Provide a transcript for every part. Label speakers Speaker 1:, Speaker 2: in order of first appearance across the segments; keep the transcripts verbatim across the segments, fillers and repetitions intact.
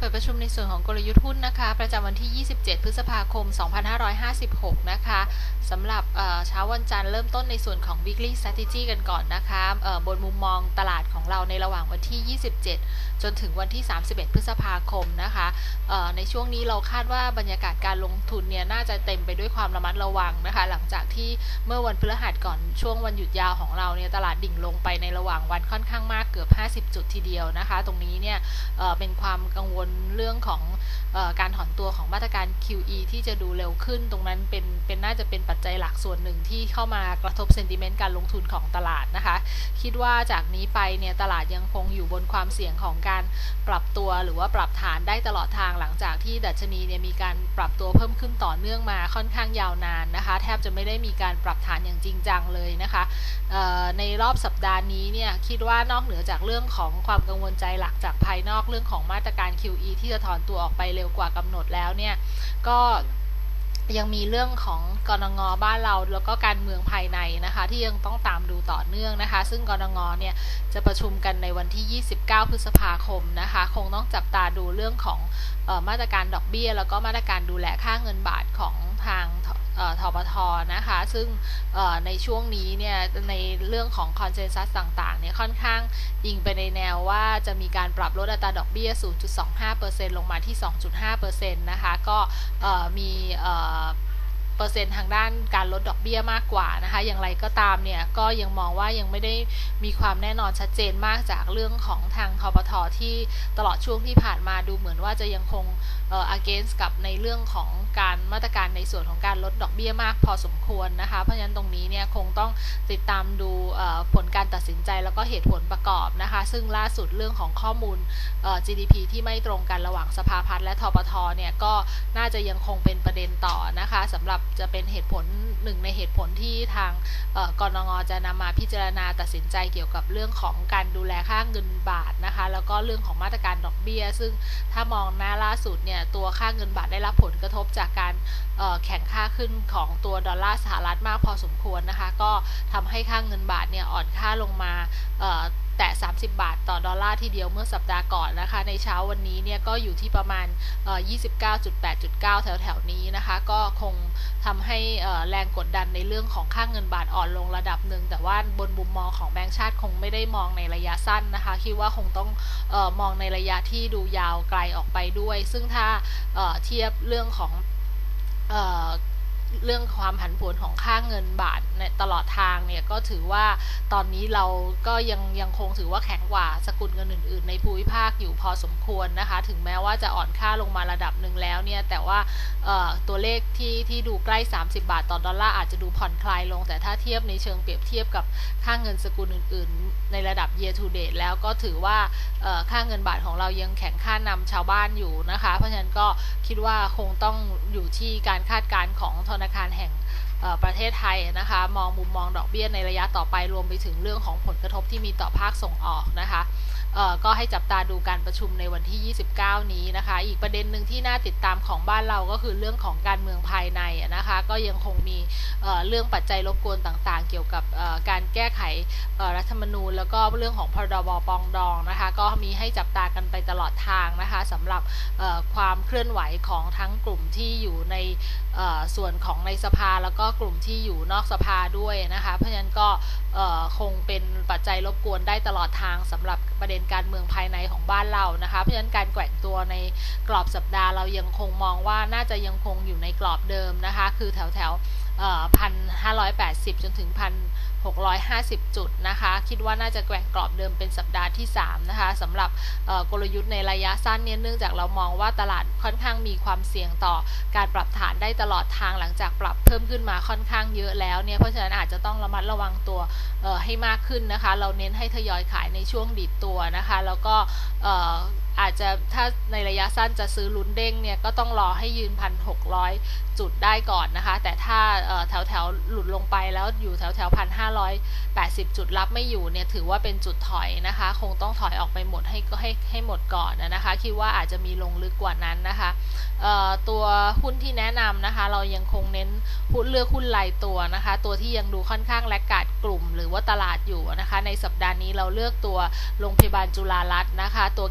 Speaker 1: เปิดประชุมในส่วนของกลยุทธ์หุ้นนะคะประจำวันที่ยี่สิบเจ็ดพฤษภาคมสองพันห้าร้อยห้าสิบหกนะคะสำหรับเช้าวันจันทร์เริ่มต้นในส่วนของ weekly strategy กันก่อนนะคะบนมุมมองตลาดของเราในระหว่างวันที่ยี่สิบเจ็ดจนถึงวันที่สามสิบเอ็ดพฤษภาคมนะคะในช่วงนี้เราคาดว่าบรรยากาศการลงทุนเนี่ยน่าจะเต็มไปด้วยความระมัดระวังนะคะหลังจากที่เมื่อวันพฤหัสก่อนช่วงวันหยุดยาวของเราเนี่ยตลาดดิ่งลงไปในระหว่างวันค่อนข้างมากเกือบห้าสิบจุดทีเดียวนะคะตรงนี้เนี่ยเป็นความกังวลเรื่องของเอ่อการถอนตัวของมาตรการ คิว อี ที่จะดูเร็วขึ้นตรงนั้นเป็นเป็นน่าจะเป็นปัจจัยหลักส่วนหนึ่งที่เข้ามากระทบเซนติเมนต์การลงทุนของตลาดนะคะคิดว่าจากนี้ไปเนี่ยตลาดยังคงอยู่บนความเสี่ยงของการปรับตัวหรือว่าปรับฐานได้ตลอดทางหลังจากที่ดัชนีเนี่ยมีการปรับตัวเพิ่มขึ้นต่อเนื่องมาค่อนข้างยาวนานนะคะแทบจะไม่ได้มีการปรับฐานอย่างจริงจังเลยนะคะในรอบสัปดาห์นี้เนี่ยคิดว่านอกเหนือจากเรื่องของความกังวลใจหลักจากภายนอกเรื่องของมาตรการ คิว อี ที่จะถอนตัวออกไปเร็วกว่ากำหนดแล้วเนี่ยก็ยังมีเรื่องของกนงบ้านเราแล้วก็การเมืองภายในนะคะที่ยังต้องตามดูต่อเนื่องนะคะซึ่งกนงเนี่ยจะประชุมกันในวันที่ยี่สิบเก้าพฤษภาคมนะคะคงต้องจับตาดูเรื่องของเอ่อมาตรการดอกเบี้ยแล้วก็มาตรการดูแลค่าเงินบาทของทางทบทนะคะซึ่งในช่วงนี้เนี่ยในเรื่องของคอนเซนแซสต่างๆเนี่ยค่อนข้างยิงไปในแนวว่าจะมีการปรับลดอัตราดอกเบี้ย ศูนย์จุดสองห้าเปอร์เซ็นต์ ลงมาที่ สองจุดห้าเปอร์เซ็นต์ นะคะก็มีเปอร์เซ็นต์ทางด้านการลดดอกเบี้ยมากกว่านะคะอย่างไรก็ตามเนี่ยก็ยังมองว่ายังไม่ได้มีความแน่นอนชัดเจนมากจากเรื่องของทางทบทที่ตลอดช่วงที่ผ่านมาดูเหมือนว่าจะยังคงเอ่อ against กับในเรื่องของการมาตรการในส่วนของการลดดอกเบี้ยมากพอสมควรนะคะเพราะฉะนั้นตรงนี้เนี่ยคงต้องติดตามดูผลการตัดสินใจแล้วก็เหตุผลประกอบนะคะซึ่งล่าสุดเรื่องของข้อมูล จี ดี พี ที่ไม่ตรงกันระหว่างสภาพัฒน์และทบทเนี่ยก็น่าจะยังคงเป็นประเด็นต่อนะคะสำหรับจะเป็นเหตุผลหนึ่งในเหตุผลที่ทางกนงจะนำมาพิจารณาตัดสินใจเกี่ยวกับเรื่องของการดูแลค่าเงินบาทนะคะแล้วก็เรื่องของมาตรการดอกเบี้ยซึ่งถ้ามองหน้าล่าสุดเนี่ยตัวค่าเงินบาทได้รับผลกระทบจากการแข่งค่าขึ้นของตัวดอลลาร์สหรัฐมากพอสมควรนะคะก็ทำให้ค่าเงินบาทเนี่ยอ่อนค่าลงมาแตะสามสิบบาทต่อดอลลาร์ทีเดียวเมื่อสัปดาห์ก่อนนะคะในเช้าวันนี้เนี่ยก็อยู่ที่ประมาณ ยี่สิบเก้าจุดแปดจุดเก้า แถวๆนี้นะคะก็คงทำให้แรงกดดันในเรื่องของค่าเงินบาทอ่อนลงระดับหนึ่งแต่ว่าบนมุมมองของแบงก์ชาติคงไม่ได้มองในระยะสั้นนะคะคิดว่าคงต้องเอ่อมองในระยะที่ดูยาวไกลออกไปด้วยซึ่งถ้าเอ่อเทียบเรื่องของเอ่อเรื่องความผันผวนของค่าเงินบาทในตลอดทางเนี่ยก็ถือว่าตอนนี้เราก็ยังยังคงถือว่าแข็งกว่าสกุลเงินอื่นๆในภูมิภาคอยู่พอสมควรนะคะถึงแม้ว่าจะอ่อนค่าลงมาระดับหนึ่งแล้วเนี่ยแต่ว่าตัวเลขที่ที่ดูใกล้สามสิบบาทต่อดอลลาร์อาจจะดูผ่อนคลายลงแต่ถ้าเทียบในเชิงเปรียบเทียบกับค่าเงินสกุลอื่นๆในระดับ year to date แล้วก็ถือว่าค่าเงินบาทของเรายังแข็งค่านำชาวบ้านอยู่นะคะเพราะฉะนั้นก็คิดว่าคงต้องอยู่ที่การคาดการณ์ของธนาคารแห่งประเทศไทยนะคะมองมุมมองดอกเบี้ยในระยะต่อไปรวมไปถึงเรื่องของผลกระทบที่มีต่อภาคส่งออกนะคะก็ให้จับตาดูการประชุมในวันที่ยี่สิบเก้านี้นะคะอีกประเด็นหนึ่งที่น่าติดตามของบ้านเราก็คือเรื่องของการเมืองภายในนะคะก็ยังคงมีเรื่องปัจจัยรบกวนต่างๆเกี่ยวกับการแก้ไขรัฐธรรมนูญแล้วก็เรื่องของพรบปองดองนะคะก็มีให้จับตากันไปตลอดทางนะคะสำหรับความเคลื่อนไหวของทั้งกลุ่มที่อยู่ในส่วนของในสภาแล้วก็กลุ่มที่อยู่นอกสภาด้วยนะคะเพราะฉะนั้นก็คงเป็นปัจจัยรบกวนได้ตลอดทางสำหรับประเด็นการเมืองภายในของบ้านเรานะคะเพราะฉะนั้นการแกว่งตัวในกรอบสัปดาห์เรายังคงมองว่าน่าจะยังคงอยู่ในกรอบเดิมนะคะคือแถวแถวพันห้าร้อยแปดสิบจนถึงพันหกร้อยห้าสิบจุดนะคะคิดว่าน่าจะแกว่งกรอบเดิมเป็นสัปดาห์ที่สามนะคะสำหรับกลยุทธ์ในระยะสั้นเนี่ยเนื่องจากเรามองว่าตลาดค่อนข้างมีความเสี่ยงต่อการปรับฐานได้ตลอดทางหลังจากปรับเพิ่มขึ้นมาค่อนข้างเยอะแล้วเนี่ยเพราะฉะนั้นอาจจะต้องระมัดระวังตัวให้มากขึ้นนะคะเราเน้นให้ทยอยขายในช่วงดีดตัวนะคะแล้วก็อาจจะถ้าในระยะสั้นจะซื้อลุ้นเด้งเนี่ยก็ต้องรอให้ยืนพันหกร้อยจุดได้ก่อนนะคะแต่ถ้าแถวแถวหลุดลงไปแล้วอยู่แถวแถวพันห้าร้อยแปดสิบจุดรับไม่อยู่เนี่ยถือว่าเป็นจุดถอยนะคะคงต้องถอยออกไปหมดให้ก็ให้ให้หมดก่อนนะคะคิดว่าอาจจะมีลงลึกกว่านั้นนะคะตัวหุ้นที่แนะนำนะคะเรายังคงเน้นหุ้นเลือกหุ้นรายตัวนะคะตัวที่ยังดูค่อนข้างแลกขาดกลุ่มหรือว่าตลาดอยู่นะคะในสัปดาห์นี้เราเลือกตัวโรงพยาบาลจุฬารัตน์นะคะตัว เค เค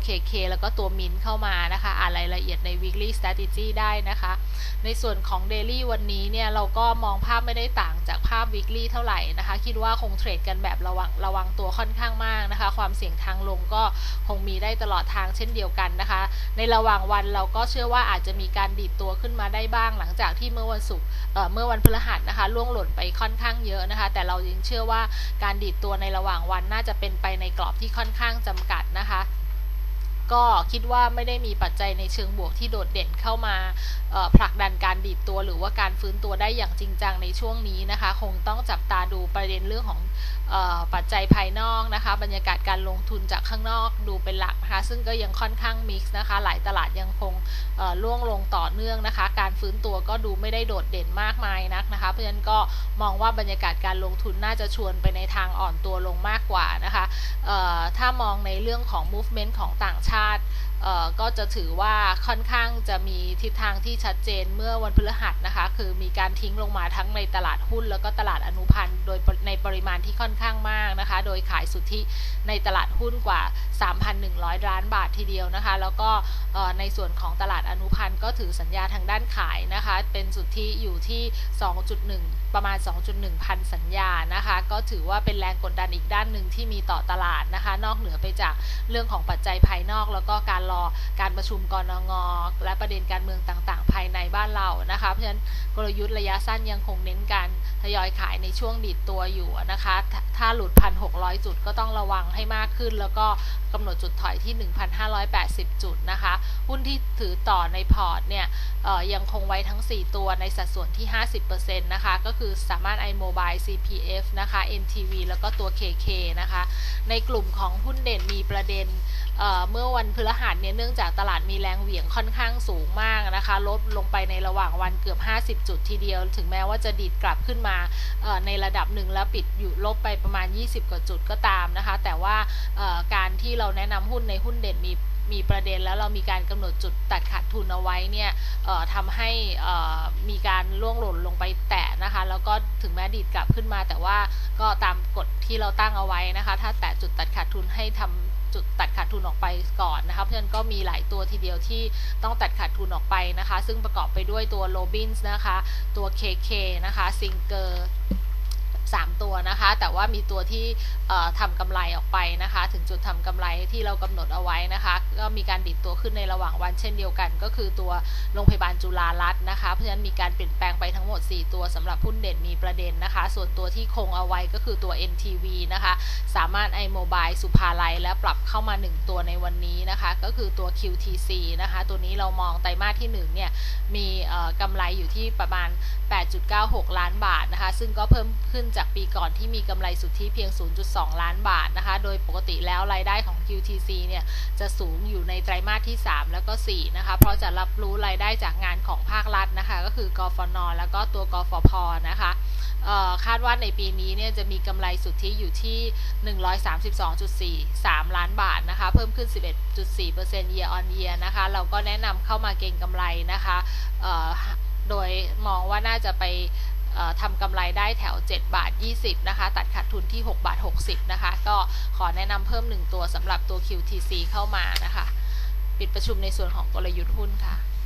Speaker 1: แล้วก็ตัวมินเข้ามานะคะอ่านรายละเอียดใน weekly strategy ได้นะคะในส่วนของ daily วันนี้เนี่ยเราก็มองภาพไม่ได้ต่างจากภาพ weekly เท่าไหร่นะคะคิดว่าคงเทรดกันแบบระวังระวังตัวค่อนข้างมากนะคะความเสี่ยงทางลงก็คงมีได้ตลอดทางเช่นเดียวกันนะคะในระหว่างวันเราก็เชื่อว่าอาจจะมีการดีดตัวขึ้นมาได้บ้างหลังจากที่เมื่อวันศุกร์เอ่อเมื่อวันพฤหัสนะคะล่วงหล่นไปค่อนข้างเยอะนะคะแต่เรายังเชื่อว่าการดีดตัวในระหว่างวันน่าจะเป็นไปในกรอบที่ค่อนข้างจำกัดนะคะก็คิดว่าไม่ได้มีปัจจัยในเชิงบวกที่โดดเด่นเข้ามาผลักดันการดีดตัวหรือว่าการฟื้นตัวได้อย่างจริงจังในช่วงนี้นะคะคงต้องจับตาดูประเด็นเรื่องของปัจจัยภายนอกนะคะบรรยากาศการลงทุนจากข้างนอกดูเป็นหลักนะคะซึ่งก็ยังค่อนข้างมิกซ์นะคะหลายตลาดยังคงล่วงลงต่อเนื่องนะคะการฟื้นตัวก็ดูไม่ได้โดดเด่นมากมายนักนะคะเพราะฉะนั้นก็มองว่าบรรยากาศการลงทุนน่าจะชวนไปในทางอ่อนตัวลงมากกว่านะคะถ้ามองในเรื่องของ movement ของต่างชาติก็จะถือว่าค่อนข้างจะมีทิศทางที่ชัดเจนเมื่อวันพฤหัสนะคะคือมีการทิ้งลงมาทั้งในตลาดหุ้นแล้วก็ตลาดอนุพันธ์โดยในปริมาณที่ค่อนข้างมากนะคะโดยขายสุทธิในตลาดหุ้นกว่า สามพันหนึ่งร้อย ล้านบาททีเดียวนะคะแล้วก็ในส่วนของตลาดอนุพันธ์ก็ถือสัญญาทางด้านขายนะคะเป็นสุทธิอยู่ที่ สองจุดหนึ่ง ประมาณ สองจุดหนึ่ง พันสัญญานะคะก็ถือว่าเป็นแรงกดดันอีกด้านหนึ่งที่มีต่อตลาดนะคะนอกเหนือไปจากเรื่องของปัจจัยภายนอกแล้วก็การรอการประชุมกนง.และประเด็นการเมืองต่างๆภายในบ้านเรานะคะเพราะฉะนั้นกลยุทธ์ระยะสั้นยังคงเน้นการทยอยขายในช่วงดีดตัวอยู่นะคะถ้าหลุด หนึ่งพันหกร้อย จุดก็ต้องระวังให้มากขึ้นแล้วก็กำหนดจุดถอยที่ หนึ่งพันห้าร้อยแปดสิบ จุดนะคะหุ้นที่ถือต่อในพอร์ตเนี่ยยังคงไว้ทั้งสี่ตัวในสัดส่วนที่ ห้าสิบเปอร์เซ็นต์ นะคะก็คือสามารถ iMobile ซี พี เอฟ นะคะ เอ็น ที วี แล้วก็ตัว เค เค นะคะในกลุ่มของหุ้นเด่นมีประเด็นเ, เมื่อวันพฤหัสเนี่ยเนื่องจากตลาดมีแรงเหวี่ยงค่อนข้างสูงมากนะคะลดลงไปในระหว่างวันเกือบห้าสิบจุดทีเดียวถึงแม้ว่าจะดีดกลับขึ้นมาในระดับหนึ่งแล้วปิดอยู่ลบไปประมาณยี่สิบกว่าจุดก็ตามนะคะแต่ว่าการที่เราแนะนำหุ้นในหุ้นเด่นมีมีประเด็นแล้วเรามีการกำหนดจุดตัดขาดทุนเอาไว้เนี่ยทำให้มีการล่วงหล่นลงไปแตะนะคะแล้วก็ถึงแม้ดีดกลับขึ้นมาแต่ว่าก็ตามกฎที่เราตั้งเอาไว้นะคะถ้าแตะจุดตัดขาดทุนให้ทำจุดตัดขาดทุนออกไปก่อนนะคะเพราะฉะนั้นก็มีหลายตัวทีเดียวที่ต้องตัดขาดทุนออกไปนะคะซึ่งประกอบไปด้วยตัวโรบินส์นะคะตัว เค เค นะคะซิงเกอร์สามตัวนะคะแต่ว่ามีตัวที่ทำกำไรออกไปนะคะถึงจุดทำกำไรที่เรากำหนดเอาไว้นะคะก็มีการดิดตัวขึ้นในระหว่างวันเช่นเดียวกันก็คือตัวโรงพยาบาลจุฬารัตน์นะคะเพราะฉะนั้นมีการเปลี่ยนแปลงไปทั้งหมดสี่ตัวสำหรับหุ้นเด่นมีประเด็นนะคะส่วนตัวที่คงเอาไว้ก็คือตัว เอ็น ที วี นะคะสามารถ iMobile สุภาลัยและปรับเข้ามาหนึ่งตัวในวันนี้นะคะก็คือตัว คิว ที ซี นะคะตัวนี้เรามองไตรมาสที่หนึ่งเนี่ยมีกำไรอยู่ที่ประมาณ แปดจุดเก้าหก ล้านบาทนะคะซึ่งก็เพิ่มขึ้นจากปีก่อนที่มีกำไรสุทธิเพียง ศูนย์จุดสอง ล้านบาทนะคะโดยปกติแล้วรายได้ของ คิว ที ซี เนี่ยจะสูงอยู่ในไตรมาสที่สามแล้วก็สี่นะคะเพราะจะรับรู้รายได้จากงานของภาครัฐนะคะก็คือกฟน.แล้วก็ตัวกฟผ.นะคะคาดว่าในปีนี้เนี่ยจะมีกำไรสุทธิอยู่ที่ หนึ่งร้อยสามสิบสองจุดสี่สาม ล้านบาทนะคะเพิ่มขึ้น สิบเอ็ดจุดสี่เปอร์เซ็นต์ year on year นะคะเราก็แนะนำเข้ามาเก็งกำไรนะคะโดยมองว่าน่าจะไปทำกำไรได้แถวเจ็ดบาทยี่สิบนะคะตัดขาดทุนที่หกบาทหกสิบนะคะก็ขอแนะนำเพิ่มหนึ่งตัวสำหรับตัว คิว ที ซี เข้ามานะคะปิดประชุมในส่วนของกลยุทธ์หุ้นค่ะ